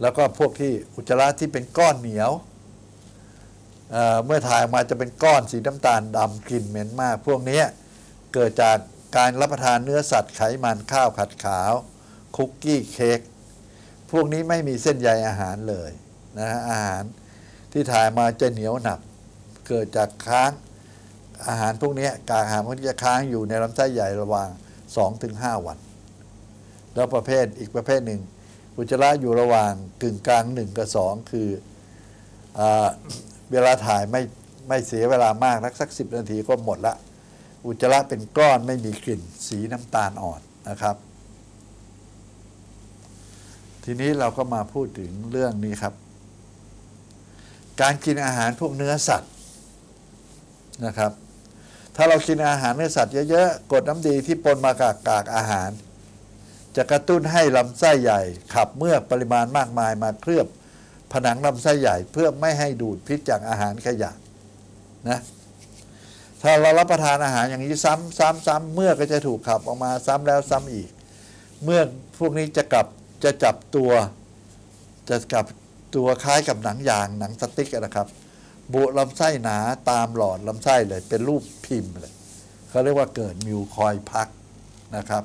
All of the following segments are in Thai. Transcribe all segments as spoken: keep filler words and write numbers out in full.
แล้วก็พวกที่อุจจาระที่เป็นก้อนเหนียว เ, เมื่อถ่ายออกมาจะเป็นก้อนสีน้ำตาลดำกลิ่นเหม็นมากพวกนี้เกิดจากการรับประทานเนื้อสัตว์ไขมันข้าวผัดขาวคุกกี้เค้กพวกนี้ไม่มีเส้นใยอาหารเลยนะอาหารที่ถ่ายมาจะเหนียวหนักเกิดจากค้างอาหารพวกนี้กากอาหารพวกนี้จะค้างอยู่ในลำไส้ใหญ่ระหว่าง สองถึงห้า วันแล้วประเภทอีกประเภทหนึ่งอุจจาระอยู่ระหว่างกึ่งกลางหนึ่งกับสองคือเอเวลาถ่ายไม่ไม่เสียเวลามากนักสักสิบนาทีก็หมดละอุจจาระเป็นก้อนไม่มีกลิ่นสีน้ำตาลอ่อนนะครับทีนี้เราก็มาพูดถึงเรื่องนี้ครับการกินอาหารพวกเนื้อสัตว์นะครับถ้าเรากินอาหารเนื้อสัตว์เยอะๆกรดน้ำดีที่ปนมากับกากอาหารจะกระตุ้นให้ลำไส้ใหญ่ขับเมื่อปริมาณมากมายมาเคลือบผนังลำไส้ใหญ่เพื่อไม่ให้ดูดพิษจากอาหารขยะนะถ้าเรารับประทานอาหารอย่างนี้ซ้ำซ้ำซ้ำเมื่อก็จะถูกขับออกมาซ้ำแล้วซ้ำอีกเมื่อพวกนี้จะกลับจะจับตัวจะกลับตัวคล้ายกับหนังยางหนังสติ๊กนะครับบุลำไส้หนาตามหลอดลำไส้เลยเป็นรูปพิมพ์เลยเขาเรียกว่าเกิดมิวคอยพักนะครับ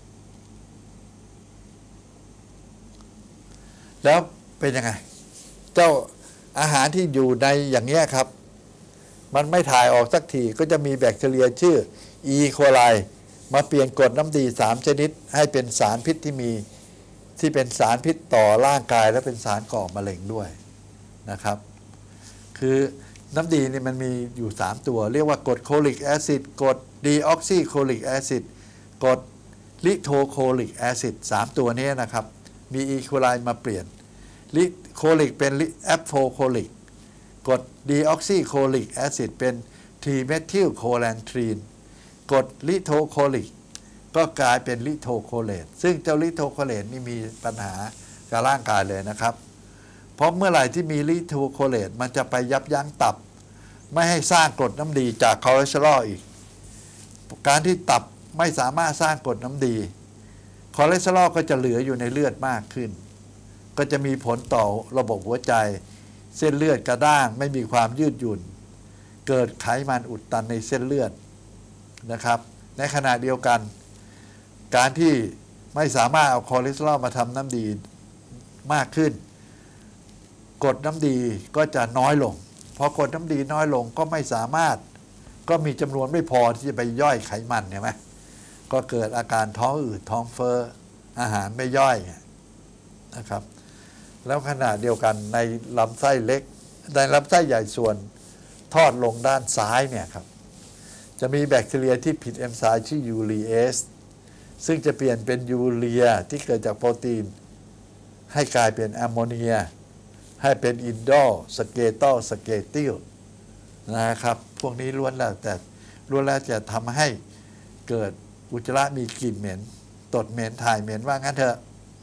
แล้วเป็นยังไงเจ้าอาหารที่อยู่ในอย่างนี้ครับมันไม่ถ่ายออกสักทีก็จะมีแบคทีเรียชื่ออีโคไลมาเปลี่ยนกรดน้ำดีสามชนิดให้เป็นสารพิษที่มีที่เป็นสารพิษต่อร่างกายและเป็นสารก่อมะเร็งด้วยนะครับคือน้ำดีนี่มันมีอยู่สามตัวเรียกว่ากรดโคลิกแอซิดกรดดีออกซิโคลิกแอซิดกรดลิโทโคลิกแอซิดสามตัวนี้นะครับมีอีโคไลมาเปลี่ยนลิโคลิกเป็นแอปโฟโคลิกกรดดีออกซิโคลิกแอซิดเป็นทรีเมทิลโคแลนทรีนกรดลิโทโคลิกก็กลายเป็นลิโทโคเลตซึ่งเจ้าลิโทโคเลตนี่มีปัญหากับร่างกายเลยนะครับเพราะเมื่อไหร่ที่มีลิโทโคเลตมันจะไปยับยั้งตับไม่ให้สร้างกรดน้ำดีจากคอเลสเตอรอลอีกการที่ตับไม่สามารถสร้างกรดน้ำดีคอเลสเตอรอลก็จะเหลืออยู่ในเลือดมากขึ้นก็จะมีผลต่อระบบหัวใจเส้นเลือดกระด้างไม่มีความยืดหยุ่นเกิดไขมันอุดตันในเส้นเลือดนะครับในขณะเดียวกันการที่ไม่สามารถเอาคอเลสเตอรอลมาทำน้ำดีมากขึ้นกรดน้ำดีก็จะน้อยลงพอกรดน้ำดีน้อยลงก็ไม่สามารถก็มีจำนวนไม่พอที่จะไปย่อยไขมันใช่ไหมก็เกิดอาการท้องอืดท้องเฟ้ออาหารไม่ย่อยนะครับแล้วขณะเดียวกันในลำไส้เล็กในลำไส้ใหญ่ส่วนทอดลงด้านซ้ายเนี่ยครับจะมีแบคทีเรียที่ผิดเอนไซม์ชื่อยูรีเอสซึ่งจะเปลี่ยนเป็นยูเรียที่เกิดจากโปรตีนให้กลายเป็นแอมโมเนียให้เป็นอินโดสเกตอลสเกติลนะครับพวกนี้ล้วนแล้วแต่ล้วนแล้วจะทำให้เกิดอุจจาระมีกลิ่นเหม็นตดเหม็นถ่ายเหม็นว่างั้นเถอะ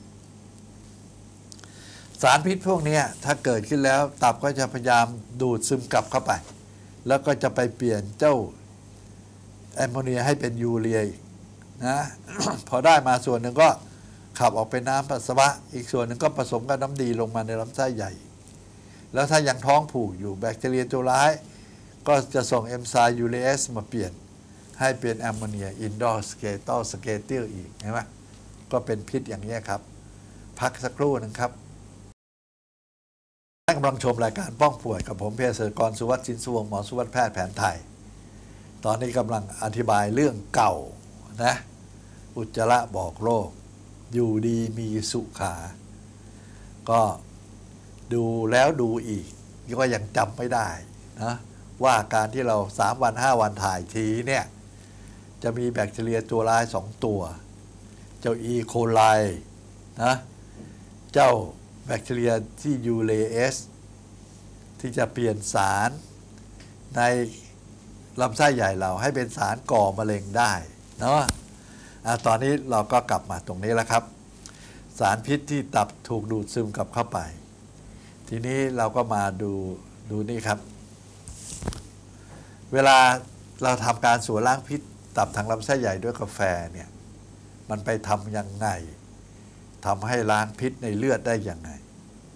สารพิษพวกนี้ถ้าเกิดขึ้นแล้วตับก็จะพยายามดูดซึมกลับเข้าไปแล้วก็จะไปเปลี่ยนเจ้าแอมโมเนียให้เป็นยูเรียนะ พอได้มาส่วนหนึ่งก็ขับออกเป็นน้ำปัสสาวะอีกส่วนหนึ่งก็ผสมกับน้ำดีลงมาในลำไส้ใหญ่แล้วถ้ายังท้องผูกอยู่แบคทีเรียตัวร้ายก็จะส่งเอนไซม์ยูเรเอสมาเปลี่ยนให้เป็นแอมโมเนียอินโดสเกตอลสเกติลอีกเห็นไหมก็เป็นพิษอย่างนี้ครับพักสักครู่หนึ่งครับท่านกำลังชมรายการป้องป่วยกับผมเภสัชกรสุวัฒน์ สินสุวงศ์หมอสุวัฒน์แพทย์แผนไทยตอนนี้กำลังอธิบายเรื่องเก่านะอุจจาระบอกโรคอยู่ดีมีสุขาก็ดูแล้วดูอีกก็ยังจำไม่ได้นะว่าการที่เราสามวันห้าวันถ่ายทีเนี่ยจะมีแบคทีเรียตัวร้ายสองตัวเจ้าอีโคไลนะเจ้าแบคทีเรียที่ยูเรเอสที่จะเปลี่ยนสารในลำไส้ใหญ่เราให้เป็นสารก่อมะเร็งได้เนาะตอนนี้เราก็กลับมาตรงนี้แล้วครับสารพิษที่ตับถูกดูดซึมกลับเข้าไปทีนี้เราก็มาดูดูนี่ครับเวลาเราทำการสัวล้างพิษตับทางลำไส้ใหญ่ด้วยกาแฟเนี่ยมันไปทำยังไงทำให้ล้างพิษในเลือดได้ยังไง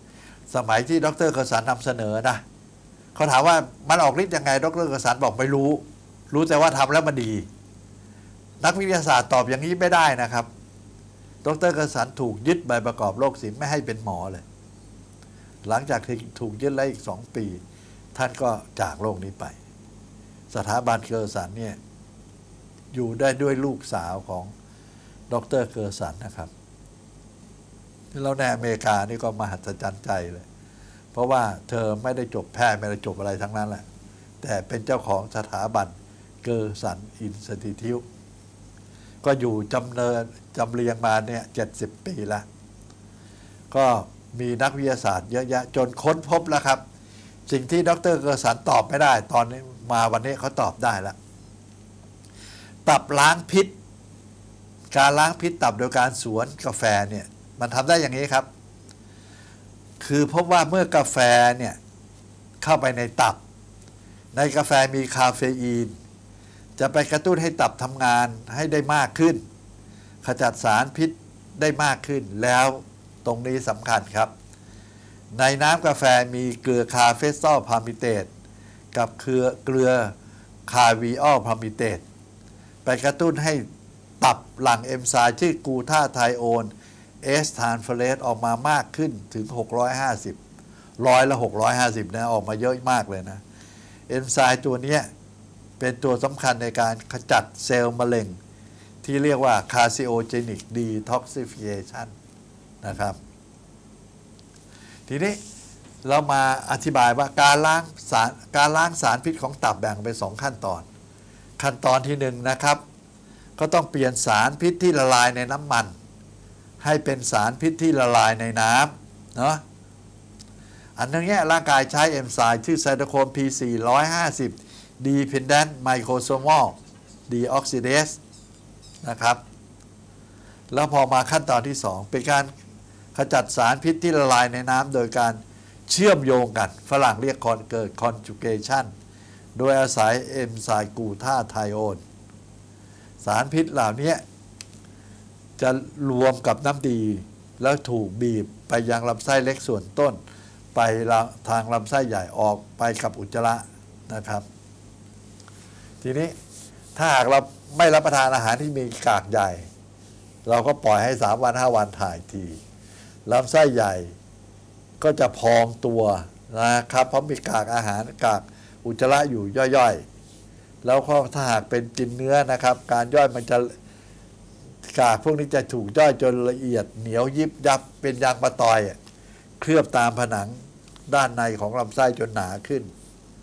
สมัยที่ดร.เกษรนำเสนอนะเขาถามว่ามันออกฤทธิ์ยังไงดร.เกษรบอกไม่รู้รู้แต่ว่าทำแล้วมันดี นักวิทยาศาสตร์ตอบอย่างนี้ไม่ได้นะครับดร.เกษรถูกยึดใบประกอบโรคศิลป์ไม่ให้เป็นหมอเลยหลังจากที่ถูกยึดแล้วอีกสองปีท่านก็จากโลกนี้ไปสถาบันเกษรเนี่ยอยู่ได้ด้วยลูกสาวของดร.เกษรนะครับแล้วในอเมริกานี่ก็มหัศจรรย์ใจเลยเพราะว่าเธอไม่ได้จบแพทย์ไม่ได้จบอะไรทั้งนั้นแหละแต่เป็นเจ้าของสถาบันเกษรอินสติทิวก็อยู่จำเนินจำเรียงมาเนี่ยเจ็ดสิบปีแล้วก็มีนักวิทยาศาสตร์เยอะแยะจนค้นพบแล้วครับสิ่งที่ดร.เกษรตอบไม่ได้ตอนนี้มาวันนี้เขาตอบได้แล้วตับล้างพิษการล้างพิษตับโดยการสวนกาแฟเนี่ยมันทำได้อย่างนี้ครับคือพบว่าเมื่อกาแฟเนี่ยเข้าไปในตับในกาแฟมีคาเฟอีนจะไปกระตุ้นให้ตับทำงานให้ได้มากขึ้นขจัดสารพิษได้มากขึ้นแล้วตรงนี้สำคัญครับในน้ำกาแฟมีเกลือคาเฟซอลพามิเตตกับเกลือเกลือคาวีออลพามิเตตไปกระตุ้นให้ตับหลั่งเอนไซม์ชื่อกูทาไทโอนเอสทานเฟเลสออกมามากขึ้นถึงหกร้อยห้าสิบร้อยละหกร้อยห้าสิบนะออกมาเยอะมากเลยนะเอนไซม์ตัวนี้เป็นตัวสำคัญในการขจัดเซลล์มะเร็งที่เรียกว่า carcinogenic detoxification นะครับทีนี้เรามาอธิบายว่าการล้างสารการล้างสารพิษของตับแบ่งเป็นสองขั้นตอนขั้นตอนที่หนึ่งนะครับก็ต้องเปลี่ยนสารพิษที่ละลายในน้ำมันให้เป็นสารพิษที่ละลายในน้ำเนาะอันนี้ร่างกายใช้เอนไซม์ชื่อไซโตโครม พี สี่ร้อยห้าสิบ dependent microsomal deoxidase นะครับแล้วพอมาขั้นตอนที่สองเป็นการขจัดสารพิษที่ละลายในน้ำโดยการเชื่อมโยงกันฝรั่งเรียกคอนเกิด conjugation โดยอาศัยเอนไซม์กูทาไทโอนสารพิษเหล่านี้จะรวมกับน้ำดีแล้วถูกบีบไปยังลำไส้เล็กส่วนต้นไปทางลำไส้ใหญ่ออกไปกับอุจจาระนะครับทีนี้ถ้าหากเราไม่รับประทานอาหารที่มีกากใหญ่เราก็ปล่อยให้สามวันห้าวันถ่ายทีลำไส้ใหญ่ก็จะพองตัวนะครับเพราะมีกากอาหารกากอุจจาระอยู่ย่อยๆแล้วก็ถ้าหากเป็นกินเนื้อนะครับการย่อยมันจะกากพวกนี้จะถูกย่อยจนละเอียดเหนียวยิบยับเป็นยางมะตอยเคลือบตามผนังด้านในของลำไส้จนหนาขึ้น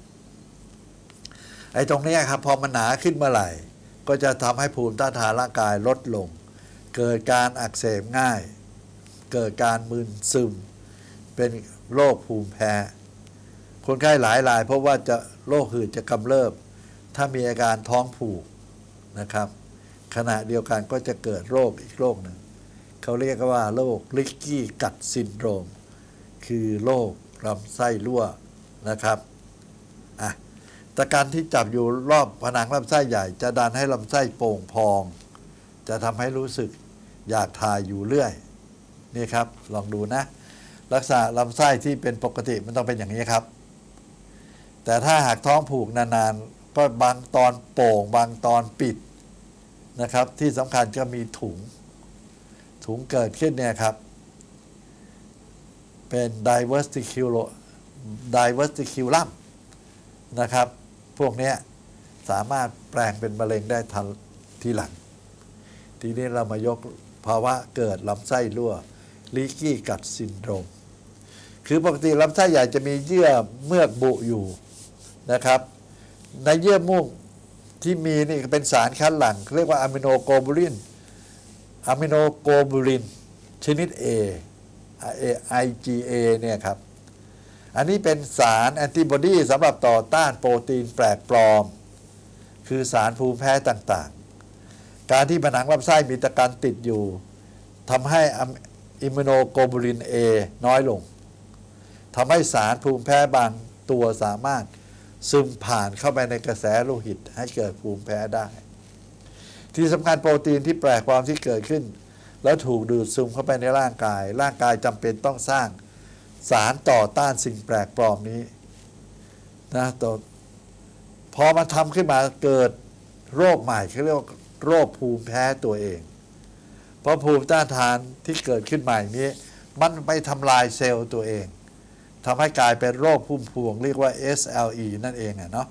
ไอ้ตรงนี้ครับพอมันหนาขึ้นเมื่อไหร่ก็จะทำให้ภูมิต้านทานร่างกายลดลงเกิดการอักเสบง่ายเกิดการมึนซึมเป็นโรคภูมิแพ้คนไข้หลายรายเพราะว่าจะโรคหืดจะกำเริบถ้ามีอาการท้องผูกนะครับขณะเดียวกันก็จะเกิดโรคอีกโรคหนึ่งเขาเรียกว่าโรคลิกกี้กัดซินโดรมคือโรคลำไส้รั่วนะครับอ่ะตะการที่จับอยู่รอบผนังลำไส้ใหญ่จะดันให้ลำไส้โป่งพองจะทำให้รู้สึกอยากถ่ายอยู่เรื่อยนี่ครับลองดูนะลักษณะลำไส้ที่เป็นปกติมันต้องเป็นอย่างนี้ครับแต่ถ้าหากท้องผูกนานๆก็บางตอนโป่งบางตอนปิดนะครับที่สำคัญก็มีถุงถุงเกิดขึ้นเนี่ยครับเป็น diverticulum diverticulum นะครับพวกนี้สามารถแปลงเป็นมะเร็งได้ทันทีหลังทีนี้เรามายกภาวะเกิดลำไส้รั่วลีกี้กัดซินโดรมคือปกติลำไส้ใหญ่จะมีเยื่อเมือกบุอยู่นะครับในเยื่อมุกที่มีนี่เป็นสารคัดหลั่งเรียกว่าอะมิโนโกลูบินอะมิโนโกลูบินชนิด A ไอ จี เอ เนี่ยครับอันนี้เป็นสารแอนติบอดีสำหรับต่อต้านโปรตีนแปลกปลอมคือสารภูมิแพ้ต่างๆการที่ผนังลำไส้มีตะกันติดอยู่ทำให้อิมมูโนโกลูบิน A น้อยลงทำให้สารภูมิแพ้บางตัวสามารถซึมผ่านเข้าไปในกระแสโลหิตให้เกิดภูมิแพ้ได้ที่สำคัญโปรตีนที่แปลกปลอมที่เกิดขึ้นแล้วถูกดูดซึมเข้าไปในร่างกายร่างกายจำเป็นต้องสร้างสารต่อต้านสิ่งแปลกปลอมนี้นะต่อพอมาทำขึ้นมาเกิดโรคใหม่เขาเรียกว่าโรคภูมิแพ้ตัวเองเพราะภูมิต้านทานที่เกิดขึ้นใหม่นี้มันไปทำลายเซลล์ตัวเองทำให้กลายเป็นโรคพุ่มพวงเรียกว่า เอส แอล อี นั่นเองอะเนาะ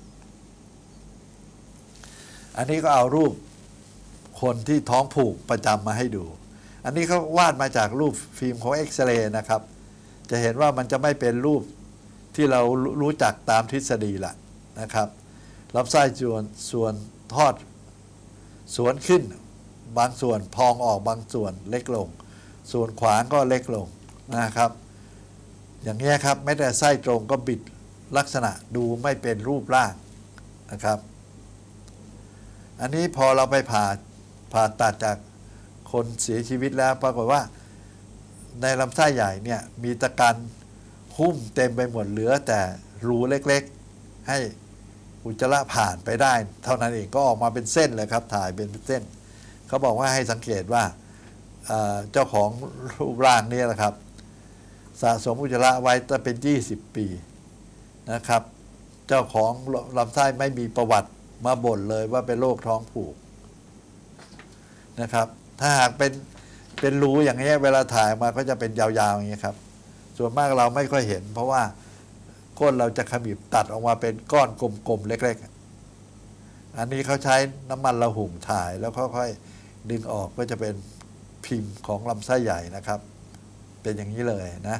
อันนี้ก็เอารูปคนที่ท้องผูกประจำมาให้ดูอันนี้เขาวาดมาจากรูปฟิล์มของเอ็กซเรย์นะครับจะเห็นว่ามันจะไม่เป็นรูปที่เรารู้จักตามทฤษฎีละนะครับลำไส้ส่วนส่วนทอดสวนขึ้นบางส่วนพองออกบางส่วนเล็กลงส่วนขวางก็เล็กลงนะครับอย่างนี้ครับแม้แต่ไส้ตรงก็บิดลักษณะดูไม่เป็นรูปร่างนะครับอันนี้พอเราไปผ่าผ่าตัดจากคนเสียชีวิตแล้วปรากฏว่าในลำไส้ใหญ่เนี่ยมีตะกันหุ้มเต็มไปหมดเหลือแต่รูเล็กๆให้อุจจาระผ่านไปได้เท่านั้นเองก็ออกมาเป็นเส้นเลยครับถ่ายเป็นเส้นเขาบอกว่าให้สังเกตว่าเจ้าของรูปร่างนี้แหละครับสะสมอุจจาระไว้จะเป็นยี่สิบปีนะครับเจ้าของลำไส้ไม่มีประวัติมาบ่นเลยว่าเป็นโรคท้องผูกนะครับถ้าหากเป็นเป็นรูอย่างนี้เวลาถ่ายมาก็จะเป็นยาวๆอย่างนี้ครับส่วนมากเราไม่ค่อยเห็นเพราะว่าก้นเราจะขมิบตัดออกมาเป็นก้อนกลมๆเล็กๆอันนี้เขาใช้น้ำมันระหุ่งถ่ายแล้วค่อยๆดึงออกก็จะเป็นพิมพ์ของลำไส้ใหญ่นะครับเป็นอย่างนี้เลยนะ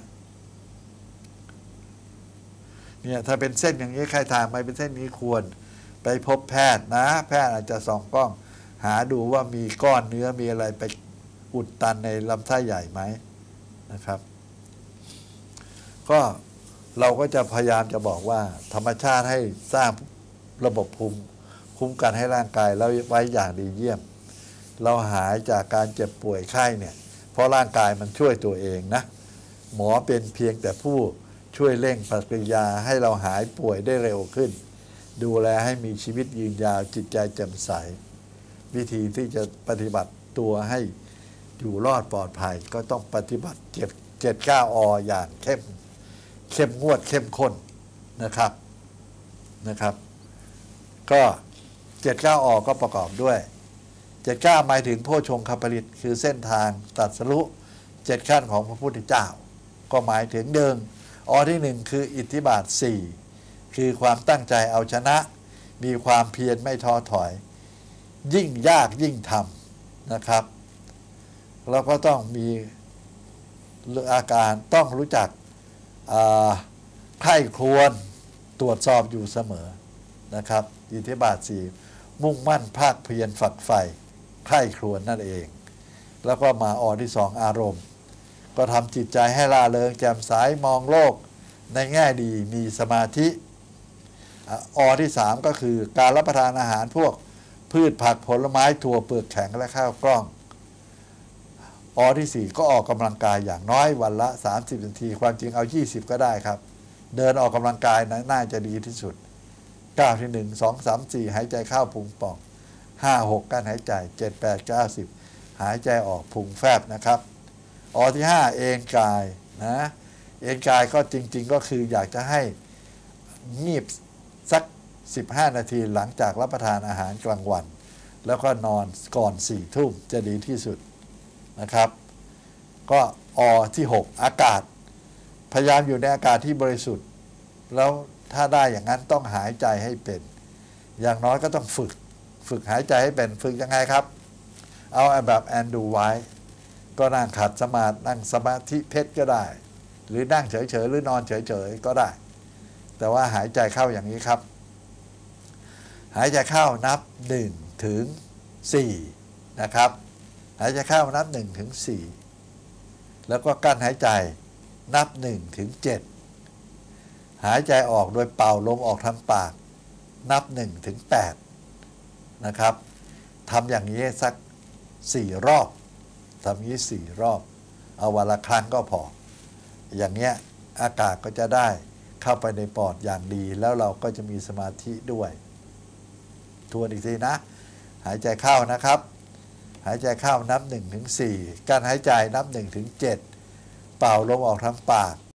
เนี่ยถ้าเป็นเส้นอย่างนี้ใครทางไปเป็นเส้นนี้ควรไปพบแพทย์นะแพทย์อาจจะส่องกล้องหาดูว่ามีก้อนเนื้อมีอะไรไปอุดตันในลำไส้ใหญ่ไหมนะครับก็เราก็จะพยายามจะบอกว่าธรรมชาติให้สร้างระบบภูมิคุ้มกันให้ร่างกายแล้วไว้อย่างดีเยี่ยมเราหายจากการเจ็บป่วยไข้เนี่ยเพราะร่างกายมันช่วยตัวเองนะหมอเป็นเพียงแต่ผู้ช่วยเร่งปฏิกิริยาให้เราหายป่วยได้เร็วขึ้นดูแลให้มีชีวิตยืนยาวจิตใจแจ่มใสวิธีที่จะปฏิบัติตัวให้อยู่รอดปลอดภัยก็ต้องปฏิบัติเจ็ดเจ็ดเก้าออย่างเข้มเข้มงวดเข้มข้นนะครับนะครับก็เจ็ดเก้าอก็ประกอบด้วยเจ็ดเก้าหมายถึงโพชฌงคปริตคือเส้นทางตรัสรู้เจ็ดขั้นของพระพุทธเจ้าก็หมายถึงเดิมอที่หนึ่งคืออิทธิบาทสี่คือความตั้งใจเอาชนะมีความเพียรไม่ท้อถอยยิ่งยากยิ่งทำนะครับเราก็ต้องมีอาการต้องรู้จักใคร่ครวญตรวจสอบอยู่เสมอนะครับอิทธิบาทสี่มุ่งมั่นภาคเพียรฝักใฝ่ใคร่ครวญนั่นเองแล้วก็มาอที่สองอารมณ์ก็ทำจิตใจให้ล่าเริงแจ่มใสมองโลกในแง่ดีมีสมาธิอที่สามก็คือการรับประทานอาหารพวกพืชผักผลไม้ถั่วเปลือกแข็งและข้าวกล้องอที่สี่ก็ออกกำลังกายอย่างน้อยวันละสามสิบนาทีความจริงเอายี่สิบก็ได้ครับเดินออกกำลังกายนะน่าจะดีที่สุดเก้าที่หนึ่ง สอง สาม สี่หายใจเข้าพุงป่องห้า หกกั้นหายใจเจ็ด แปด เก้า สิบหายใจออกพุงแฟบนะครับอที่ห้าเอนกายนะเอนกายก็จริงๆก็คืออยากจะให้งีบสักสิบห้านาทีหลังจากรับประทานอาหารกลางวันแล้วก็นอนก่อนสี่ทุ่มจะดีที่สุดนะครับก็อที่หกอากาศพยายามอยู่ในอากาศที่บริสุทธิ์แล้วถ้าได้อย่างนั้นต้องหายใจให้เป็นอย่างน้อยก็ต้องฝึกฝึกหายใจให้เป็นฝึกยังไงครับเอาแบบแอนดูไว้ก็นั่งขัดสมาธินั่งสมาธิเพชรก็ได้หรือนั่งเฉยๆหรือนอนเฉยๆก็ได้แต่ว่าหายใจเข้าอย่างนี้ครับหายใจเข้านับหนึ่งถึงสี่นะครับหายใจเข้านับหนึ่งถึงสี่แล้วก็กั้นหายใจนับหนึ่งถึงเจ็ดหายใจออกโดยเป่าลมออกทางปากนับหนึ่งถึงแปดนะครับทำอย่างนี้สักสี่รอบทำอย่างนี้สี่รอบเอาวันละครั้งก็พออย่างเงี้ยอากาศก็จะได้เข้าไปในปอดอย่างดีแล้วเราก็จะมีสมาธิด้วยทวนอีกทีนะหายใจเข้านะครับหายใจเข้านับหนึ่งถึงสี่การหายใจนับหนึ่งถึงเจ็ดเป่าลมออกทางปาก